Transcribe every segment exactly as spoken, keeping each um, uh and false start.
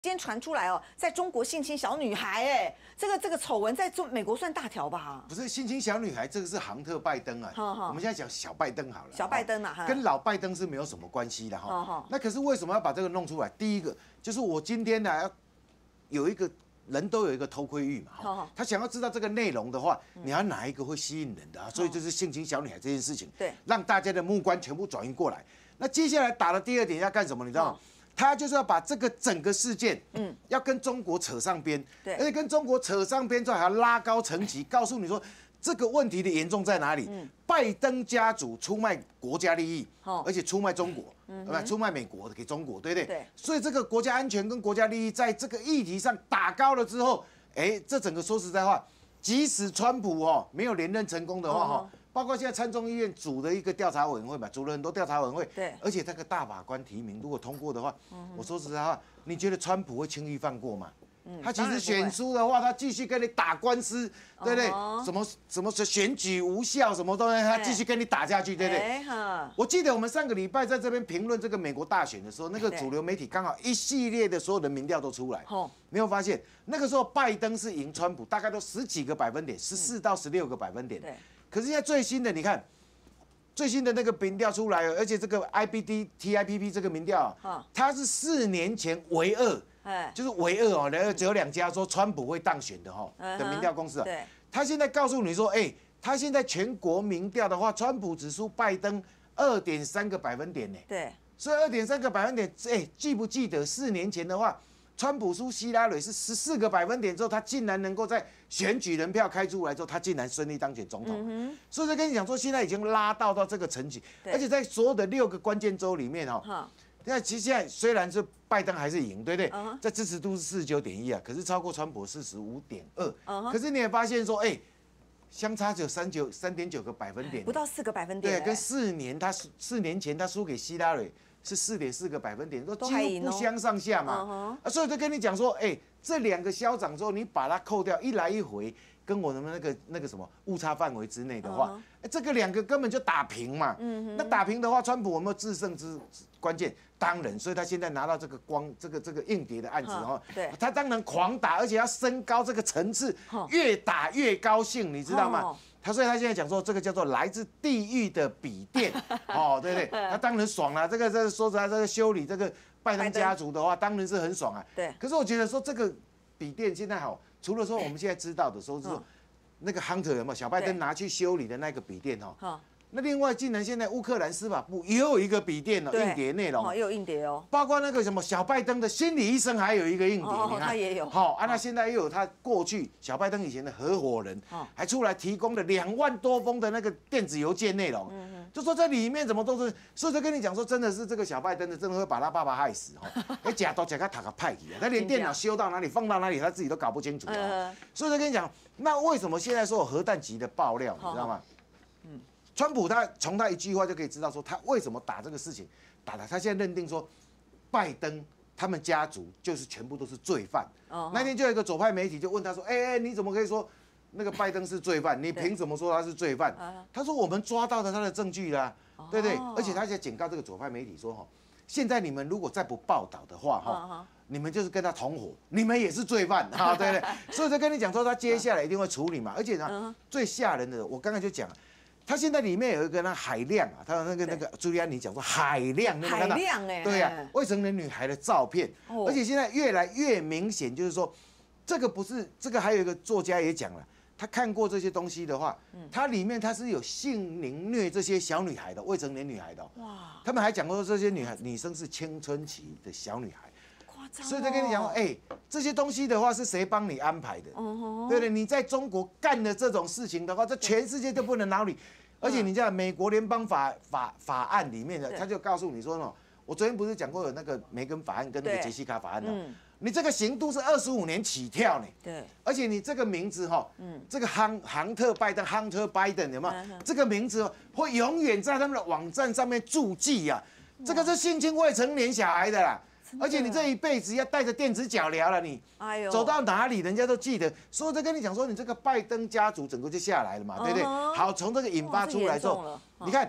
今天传出来哦，在中国性侵小女孩，哎，这个这个丑闻在中美国算大条吧？ 不是性侵小女孩，这个是杭特拜登啊。我们现在讲小拜登好了。 小拜登啊， 跟老拜登是没有什么关系的哈。那可是为什么要把这个弄出来？第一个就是我今天呢要有一个人都有一个偷窥欲嘛，哈，他想要知道这个内容的话，你要哪一个会吸引人的啊？所以就是性侵小女孩这件事情，对，让大家的目光全部转移过来。那接下来打的第二点要干什么？你知道吗？他就是要把这个整个事件，嗯，要跟中国扯上边，对，而且跟中国扯上边之后还要拉高层级，告诉你说这个问题的严重在哪里。嗯，拜登家族出卖国家利益，哦，而且出卖中国，嗯，不，出卖美国给中国，对不对？对。所以这个国家安全跟国家利益在这个议题上打高了之后，哎，这整个说实在话，即使川普哦没有连任成功的话，哈。包括现在参众议院组的一个调查委员会嘛，组了很多调查委员会，对，而且这个大法官提名如果通过的话，嗯、我说实在话，你觉得川普会轻易放过吗？嗯、他其实选输的话，他继续跟你打官司，对不对？哦、什么什么选举无效，什么东西，他继续跟你打下去，对不对？我记得我们上个礼拜在这边评论这个美国大选的时候，那个主流媒体刚好一系列的所有的民调都出来，没有发现那个时候拜登是赢川普，大概都十几个百分点，十四到十六个百分点。对。可是现在最新的，你看最新的那个民调出来了，而且这个 I B D T I P P 这个民调啊，它是四年前唯二，就是唯二哦，只有两家说川普会当选的哈的民调公司啊。对，他现在告诉你说，哎，他现在全国民调的话，川普只输拜登二点三个百分点呢。对，所以二点三个百分点，哎，记不记得四年前的话？川普输希拉蕊是十四个百分点之后，他竟然能够在选举人票开出来之后，他竟然顺利当选总统。嗯、所以就跟你讲说，现在已经拉到到这个层级，而且在所有的六个关键州里面哦，现在其实现在虽然是拜登还是赢，对不对？Uh huh. 在支持度是四十九点一啊，可是超过川普四十五点二。可是你也发现说，哎、欸，相差只有三九三点九个百分点， 不到四个百分点。 对，跟四年他四年前他输给希拉蕊。是四点四个百分点，都几乎不相上下嘛。啊，所以就跟你讲说，哎，这两个消长之后，你把它扣掉，一来一回，跟我们那个那个什么误差范围之内的话，哎，这个两个根本就打平嘛。那打平的话，川普有没有制胜之关键？当然，所以他现在拿到这个光这个这个硬碟的案子哈，对，他当然狂打，而且要升高这个层次，越打越高兴，你知道吗？他所以他现在讲说，这个叫做来自地狱的笔电，哦，对不对？他当然爽了。这个这说实在，这个修理这个拜登家族的话，当然是很爽啊。对。可是我觉得说这个笔电现在好，除了说我们现在知道的，说是那个 Hunter 有没有小拜登拿去修理的那个笔电哈？那另外，竟然现在乌克兰司法部也有一个笔电哦，硬碟内容， 也有硬碟哦， 包括那个什么小拜登的心理医生还有一个硬碟，你看他也有。 好啊，那现在又有他过去小拜登以前的合伙人，还出来提供了两万多封的那个电子邮件内容，就说这里面怎么都是，所以就跟你讲说，真的是这个小拜登的，真的会把他爸爸害死哦，哎，假都假他塔个派去啊，他连电脑修到哪里放到哪里，他自己都搞不清楚啊，所以就跟你讲，那为什么现在说有核弹级的爆料，你知道吗？嗯。川普他从他一句话就可以知道说他为什么打这个事情，打的他现在认定说，拜登他们家族就是全部都是罪犯。Oh, 那天就有一个左派媒体就问他说，哎、欸、哎、欸、你怎么可以说那个拜登是罪犯？你凭什么说他是罪犯？他说我们抓到了他的证据啦， oh. 对不对？而且他在警告这个左派媒体说哈，现在你们如果再不报道的话哈。Oh. 你们就是跟他同伙，你们也是罪犯啊，对不对？所以就跟你讲说，他接下来一定会处理嘛。而且呢，最吓人的，我刚才就讲，他现在里面有一个那海亮啊，他那个那个朱利安尼讲说海亮，你有没有看到？海亮哎，对呀、啊，未成年女孩的照片，哦、而且现在越来越明显，就是说，这个不是这个，还有一个作家也讲了。他看过这些东西的话，它里面它是有性凌虐这些小女孩的未成年女孩的。哇！他们还讲过这些女孩女生是青春期的小女孩。所以就跟你讲，哎、欸，这些东西的话是谁帮你安排的？哦、对不对？你在中国干的这种事情的话，这全世界都不能饶你。而且你知道，美国联邦法法法案里面的，他就告诉你说呢，我昨天不是讲过有那个梅根法案跟那个杰西卡法案的，嗯、你这个刑度是二十五年起跳呢。对。而且你这个名字哈，嗯，这个杭杭特拜登 Hunter Biden 有没有？嗯、这个名字会永远在他们的网站上面注记呀、啊。这个是性侵未成年小孩的啦。而且你这一辈子要带着电子脚镣了，你走到哪里人家都记得。所以就跟你讲说，你这个拜登家族整个就下来了嘛，对不对？好，从这个引发出来之后，你看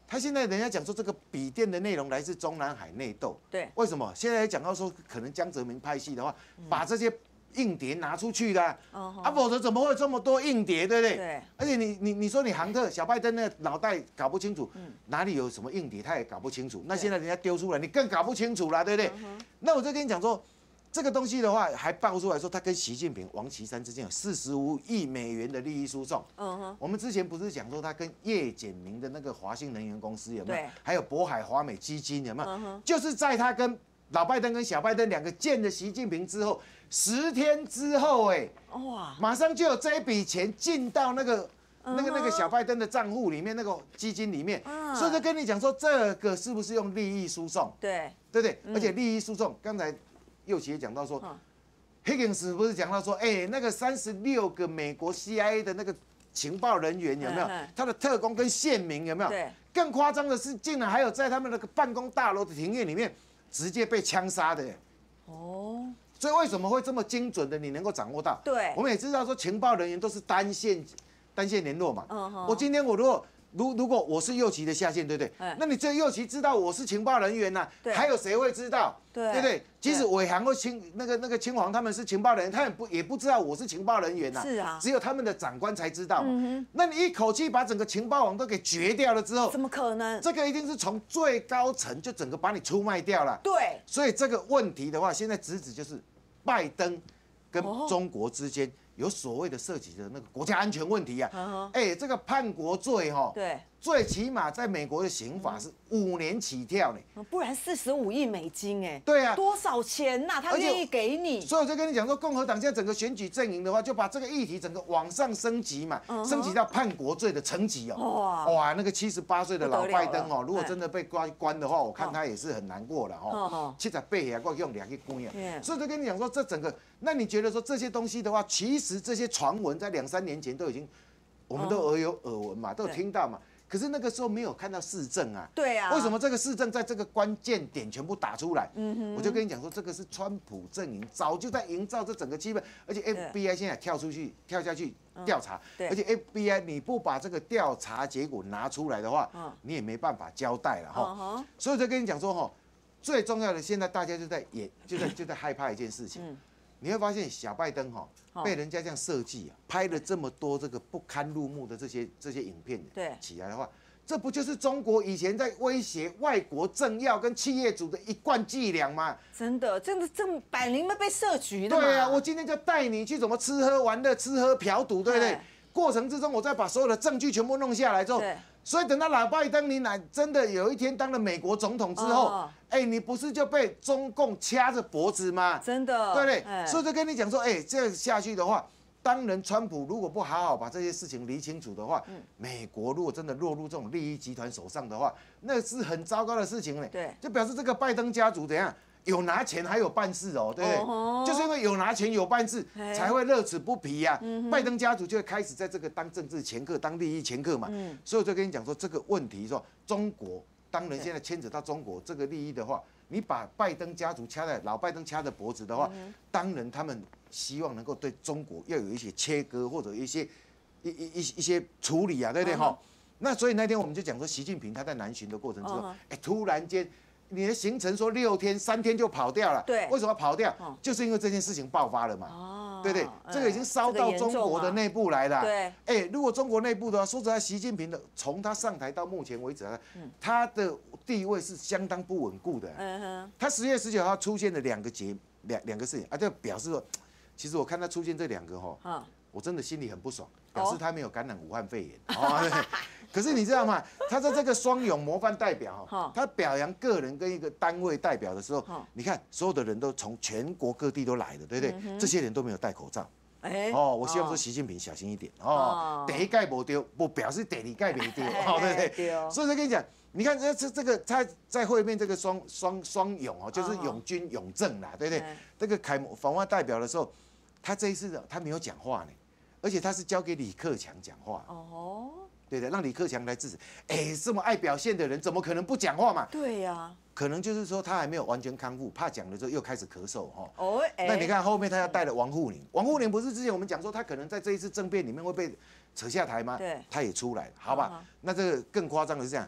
他现在人家讲说这个笔电的内容来自中南海内斗， 对， 为什么？现在讲到说可能江泽民拍戏的话，把这些硬碟拿出去的，啊，否则怎么会有这么多硬碟，对不对？ 对。 而且你你你说你杭特小拜登那个脑袋搞不清楚，哪里有什么硬碟他也搞不清楚，那现在人家丢出来，你更搞不清楚了，对不对？那我就跟你讲说。这个东西的话，还爆出来说，他跟习近平、王岐山之间有四十五亿美元的利益输送。嗯哼，我们之前不是讲说他跟叶简明的那个华信能源公司有没有？还有渤海华美基金有没有？嗯、就是在他跟老拜登跟小拜登两个见了习近平之后，十天之后，哎，哇，马上就有这一笔钱进到那个。那个那个小拜登的账户里面，那个基金里面，嗯、所以就跟你讲说，这个是不是用利益输送？ 对， 对不对？嗯、而且利益输送，刚才。右奇也讲到说 ，Higgins 不是讲到说，哎，那个三十六个美国 C I A 的那个情报人员有没有？他的特工跟县民有没有？对。更夸张的是，竟然还有在他们那个办公大楼的庭院里面直接被枪杀的。哦。所以为什么会这么精准的？你能够掌握到？ 对。 我们也知道说，情报人员都是单线单线联络嘛。嗯。我今天我如果。如如果我是右旗的下线，对不对？那你这右旗知道我是情报人员呐、啊，还有谁会知道？对不对？即使伟航或清那个那个清皇他们是情报人员，他也不也不知道我是情报人员呐、啊。 是啊， 只有他们的长官才知道嘛。嗯、那你一口气把整个情报网都给绝掉了之后， 怎么可能？ 这个一定是从最高层就整个把你出卖掉了。 对。 所以这个问题的话，现在直指就是拜登跟中国之间。有所谓的涉及的那个国家安全问题啊，哎、欸，这个叛国罪哈， 对， 最起码在美国的刑法是五年起跳呢， 不然四十五亿美金哎， 对啊， 多少钱呐、啊？他愿意给你， 所以我就跟你讲说，共和党现在整个选举阵营的话，就把这个议题整个往上升级嘛，嗯、升级到叛国罪的层级哦，哇，哇，那个七十八岁的老拜登哦，如果真的被关关的话，我看他也是很难过了哦，七十八岁我用两个关啊，所以就跟你讲说，这整个，那你觉得说这些东西的话，其实。其实这些传闻在两三年前都已经，我们都耳有耳闻嘛，都有听到嘛。可是那个时候没有看到市政啊。 对啊。 为什么这个市政在这个关键点全部打出来？嗯哼。我就跟你讲说，这个是川普阵营早就在营造这整个气氛，而且 F B I 现在跳出去跳下去调查，而且 F B I 你不把这个调查结果拿出来的话，你也没办法交代了哈。所以我就跟你讲说哈，最重要的现在大家就在演，就在就在害怕一件事情。你会发现小拜登哈被人家这样设计啊，拍了这么多这个不堪入目的这些这些影片起来的话，这不就是中国以前在威胁外国政要跟企业主的一贯伎俩吗？ 真的，真的，这摆明了被设局的嘛。 对啊，我今天就带你去怎么吃喝玩乐、吃喝嫖赌，对不对？过程之中，我再把所有的证据全部弄下来之后。所以等到老拜登你乃真的有一天当了美国总统之后，哎、哦欸，你不是就被中共掐着脖子吗？ 真的， 对不对？欸、所以就跟你讲说，哎、欸，这样下去的话，当然川普如果不好好把这些事情理清楚的话，嗯、美国如果真的落入这种利益集团手上的话，那是很糟糕的事情呢。 对， 就表示这个拜登家族怎样？有拿钱还有办事哦，对不对？哦、就是因为有拿钱有办事，才会乐此不疲呀、啊。嗯、拜登家族就会开始在这个当政治掮客、当利益掮客嘛。嗯、所以我就跟你讲说，这个问题说中国当然现在牵扯到中国这个利益的话，你把拜登家族掐在老拜登掐着脖子的话，嗯、当然他们希望能够对中国要有一些切割或者一些一一一一些处理啊，对不对哈？嗯、那所以那天我们就讲说，习近平他在南巡的过程之中，哎、嗯，突然间。你的行程说六天三天就跑掉了， 对， 为什么跑掉？哦、就是因为这件事情爆发了嘛，哦、对不对？嗯、这个已经烧到中国的内部来了。 对， 哎、欸，如果中国内部的话，说实在，习近平的从他上台到目前为止啊，嗯、他的地位是相当不稳固的。嗯哼，他十月十九号出现了两个节两两个事情啊，就表示说，其实我看他出现这两个哈，嗯、我真的心里很不爽，表示他没有感染武汉肺炎。哦哦可是你知道吗？他在这个双勇模范代表哈，他表扬个人跟一个单位代表的时候，你看所有的人都从全国各地都来了，对不对？这些人都没有戴口罩。哦，我希望说习近平小心一点哦。第一盖没丢，不表示第二盖没丢，哦，对不对？所以我跟你讲，你看这这这个他在会面这个双双双勇哦，就是勇军勇政啦，对不对？这个凯访问代表的时候，他这一次他没有讲话呢，而且他是交给李克强讲话。哦。对的，让李克强来制止。哎，这么爱表现的人，怎么可能不讲话嘛？ 对呀、啊， 可能就是说他还没有完全康复，怕讲了之后又开始咳嗽哈。哦，欸、那你看后面他要带了王沪宁，王沪宁不是之前我们讲说他可能在这一次政变里面会被扯下台吗？对，他也出来了，好吧？嗯、那这个更夸张的是这样，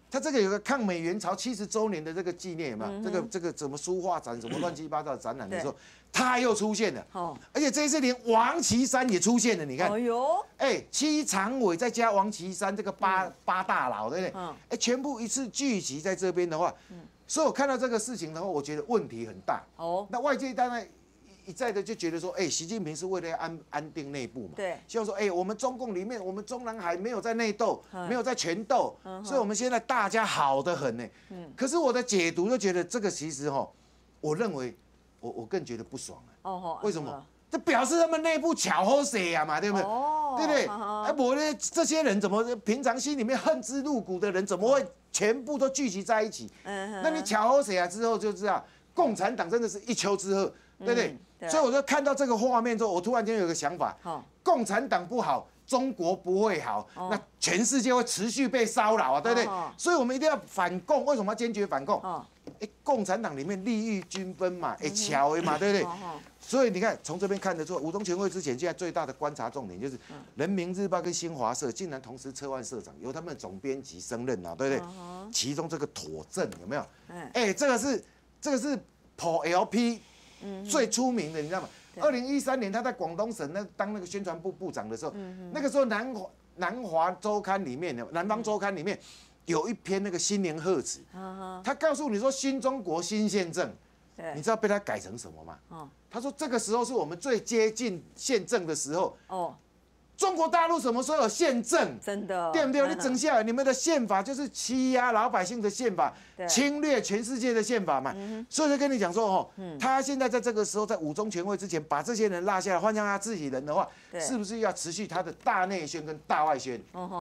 它这个有个抗美援朝七十周年的这个纪念嘛，这个这个怎么书画展，什么乱七八糟的展览的时候，它又出现了。哦，而且这一次连王岐山也出现了，你看。哎呦，哎，戚长伟再加王岐山这个八八大佬，对不对？嗯。哎，全部一次聚集在这边的话，嗯，所以我看到这个事情的话，我觉得问题很大。哦。那外界当然。一再的就觉得说，哎、欸，习近平是为了要安安定内部嘛，对，希望说，哎、欸，我们中共里面，我们中南海没有在内斗，没有在权斗，嗯、所以我们现在大家好得很呢。嗯，可是我的解读就觉得这个其实哈，我认为我我更觉得不爽了。哦，为什么？这表示他们内部巧好谁呀嘛，对不对？哦，对不对？哎，我呢，这些人怎么平常心里面恨之入骨的人，怎么会全部都聚集在一起？嗯，那你巧好谁啊之后就知道，共产党真的是一丘之貉，对不对？所以我就看到这个画面之后，我突然间有个想法：共产党不好，中国不会好，那全世界会持续被骚扰啊，对不对？所以我们一定要反共。为什么要坚决反共？哎，共产党里面利益均分嘛，哎，巧的嘛，对不对？所以你看，从这边看得出，五中全会之前，现在最大的观察重点就是，人民日报跟新华社竟然同时撤换社长，由他们总编辑升任啊，对不对？其中这个妥正有没有？哎，这个是这个是跑 L P。最出名的，你知道吗？二零一三年他在广东省那当那个宣传部部长的时候，那个时候南华南华周刊里面，南方周刊里面有一篇那个新年贺词，他告诉你说新中国新宪政，你知道被他改成什么吗？他说这个时候是我们最接近宪政的时候。哦。中国大陆什么时候有宪政？真的，对不对？你整下来，你们的宪法就是欺压老百姓的宪法，侵略全世界的宪法嘛。所以就跟你讲说，哦，他现在在这个时候，在五中全会之前，把这些人拉下来，换成他自己人的话，是不是要持续他的大内宣跟大外宣？